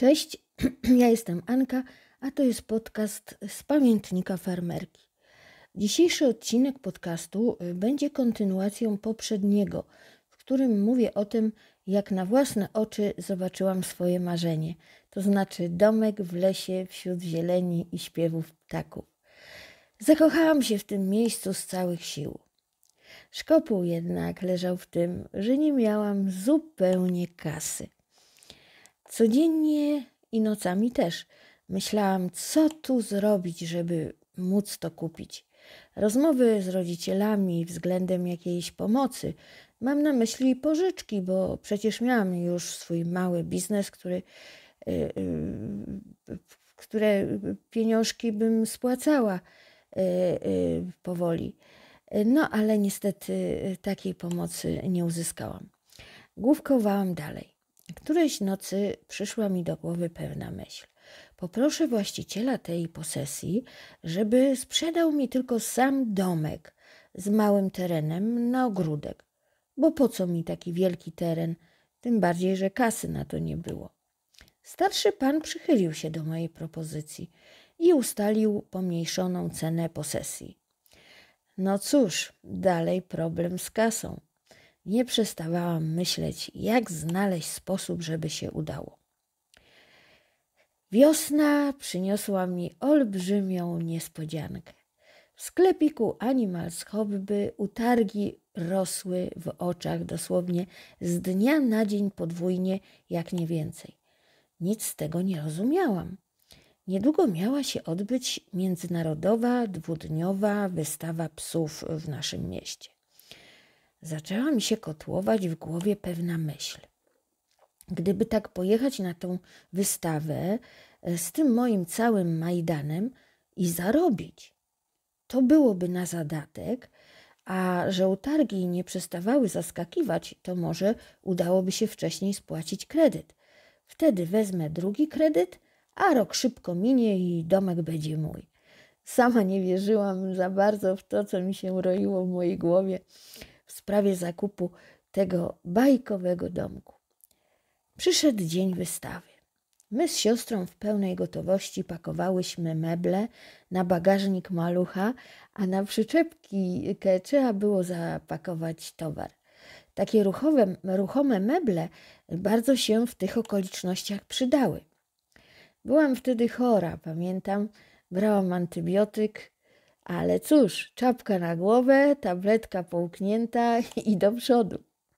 Cześć, ja jestem Anka, a to jest podcast z pamiętnika farmerki. Dzisiejszy odcinek podcastu będzie kontynuacją poprzedniego, w którym mówię o tym, jak na własne oczy zobaczyłam swoje marzenie, to znaczy domek w lesie wśród zieleni i śpiewów ptaków. Zakochałam się w tym miejscu z całych sił. Szkopuł jednak leżał w tym, że nie miałam zupełnie kasy. Codziennie i nocami też myślałam, co tu zrobić, żeby móc to kupić. Rozmowy z rodzicielami względem jakiejś pomocy. Mam na myśli pożyczki, bo przecież miałam już swój mały biznes, które pieniążki bym spłacała powoli. No ale niestety takiej pomocy nie uzyskałam. Główkowałam dalej. Którejś nocy przyszła mi do głowy pewna myśl. Poproszę właściciela tej posesji, żeby sprzedał mi tylko sam domek z małym terenem na ogródek. Bo po co mi taki wielki teren, tym bardziej, że kasy na to nie było. Starszy pan przychylił się do mojej propozycji i ustalił pomniejszoną cenę posesji. No cóż, dalej problem z kasą. Nie przestawałam myśleć, jak znaleźć sposób, żeby się udało. Wiosna przyniosła mi olbrzymią niespodziankę. W sklepiku Animals Hobby utargi rosły w oczach dosłownie z dnia na dzień podwójnie, jak nie więcej. Nic z tego nie rozumiałam. Niedługo miała się odbyć międzynarodowa, dwudniowa wystawa psów w naszym mieście. Zaczęła mi się kotłować w głowie pewna myśl. Gdyby tak pojechać na tą wystawę z tym moim całym majdanem i zarobić, to byłoby na zadatek, a że utargi nie przestawały zaskakiwać, to może udałoby się wcześniej spłacić kredyt. Wtedy wezmę drugi kredyt, a rok szybko minie i domek będzie mój. Sama nie wierzyłam za bardzo w to, co mi się roiło w mojej głowie w sprawie zakupu tego bajkowego domku. Przyszedł dzień wystawy. My z siostrą w pełnej gotowości pakowałyśmy meble na bagażnik malucha, a na przyczepki trzeba było zapakować towar. Takie ruchome meble bardzo się w tych okolicznościach przydały. Byłam wtedy chora, pamiętam, brałam antybiotyk, ale cóż, czapka na głowę, tabletka połknięta i do przodu.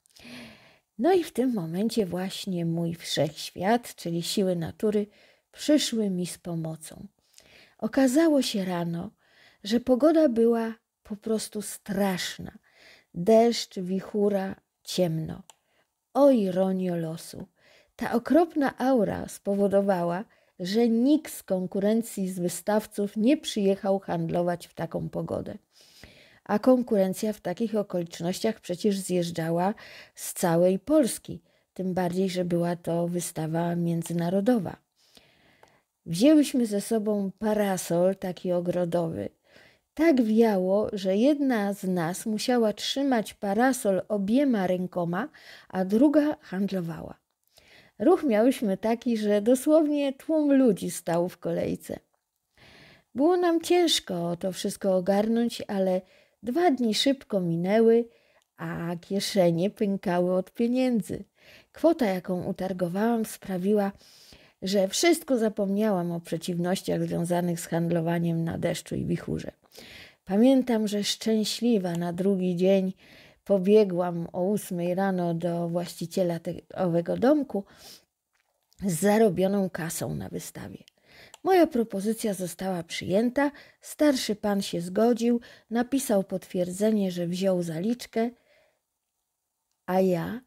No i w tym momencie właśnie mój wszechświat, czyli siły natury, przyszły mi z pomocą. Okazało się rano, że pogoda była po prostu straszna. Deszcz, wichura, ciemno. O ironio losu. Ta okropna aura spowodowała, że nikt z konkurencji z wystawców nie przyjechał handlować w taką pogodę. A konkurencja w takich okolicznościach przecież zjeżdżała z całej Polski, tym bardziej, że była to wystawa międzynarodowa. Wzięłyśmy ze sobą parasol taki ogrodowy. Tak wiało, że jedna z nas musiała trzymać parasol obiema rękoma, a druga handlowała. Ruch miałyśmy taki, że dosłownie tłum ludzi stał w kolejce. Było nam ciężko to wszystko ogarnąć, ale 2 dni szybko minęły, a kieszenie pękały od pieniędzy. Kwota, jaką utargowałam, sprawiła, że wszystko zapomniałam o przeciwnościach związanych z handlowaniem na deszczu i wichurze. Pamiętam, że szczęśliwa na drugi dzień pobiegłam o 8 rano do właściciela owego domku z zarobioną kasą na wystawie. Moja propozycja została przyjęta, starszy pan się zgodził, napisał potwierdzenie, że wziął zaliczkę, a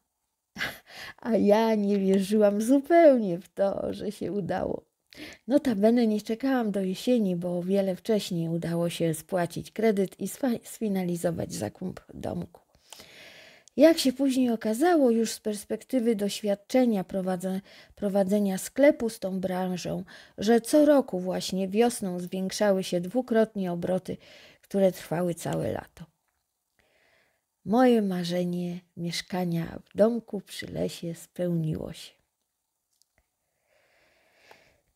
ja nie wierzyłam zupełnie w to, że się udało. Notabene nie czekałam do jesieni, bo o wiele wcześniej udało się spłacić kredyt i sfinalizować zakup domku. Jak się później okazało, już z perspektywy doświadczenia prowadzenia sklepu z tą branżą, że co roku właśnie wiosną zwiększały się 2-krotnie obroty, które trwały całe lato. Moje marzenie mieszkania w domku przy lesie spełniło się.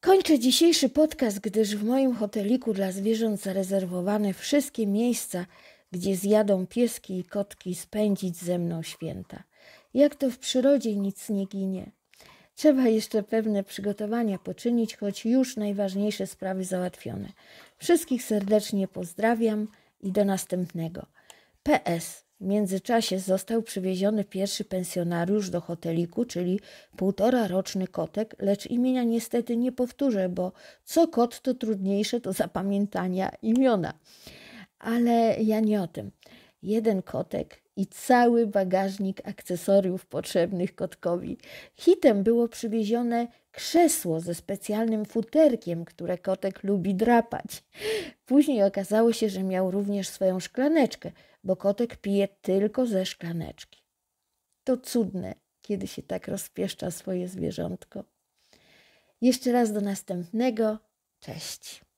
Kończę dzisiejszy podcast, gdyż w moim hoteliku dla zwierząt zarezerwowane wszystkie miejsca, gdzie zjadą pieski i kotki spędzić ze mną święta. Jak to w przyrodzie nic nie ginie. Trzeba jeszcze pewne przygotowania poczynić, choć już najważniejsze sprawy załatwione. Wszystkich serdecznie pozdrawiam i do następnego. PS. W międzyczasie został przywieziony pierwszy pensjonariusz do hoteliku, czyli 1,5-roczny kotek, lecz imienia niestety nie powtórzę, bo co kot, to trudniejsze do zapamiętania imiona. Ale ja nie o tym. Jeden kotek i cały bagażnik akcesoriów potrzebnych kotkowi. Hitem było przywiezione krzesło ze specjalnym futerkiem, które kotek lubi drapać. Później okazało się, że miał również swoją szklaneczkę, bo kotek pije tylko ze szklaneczki. To cudne, kiedy się tak rozpieszcza swoje zwierzątko. Jeszcze raz do następnego. Cześć.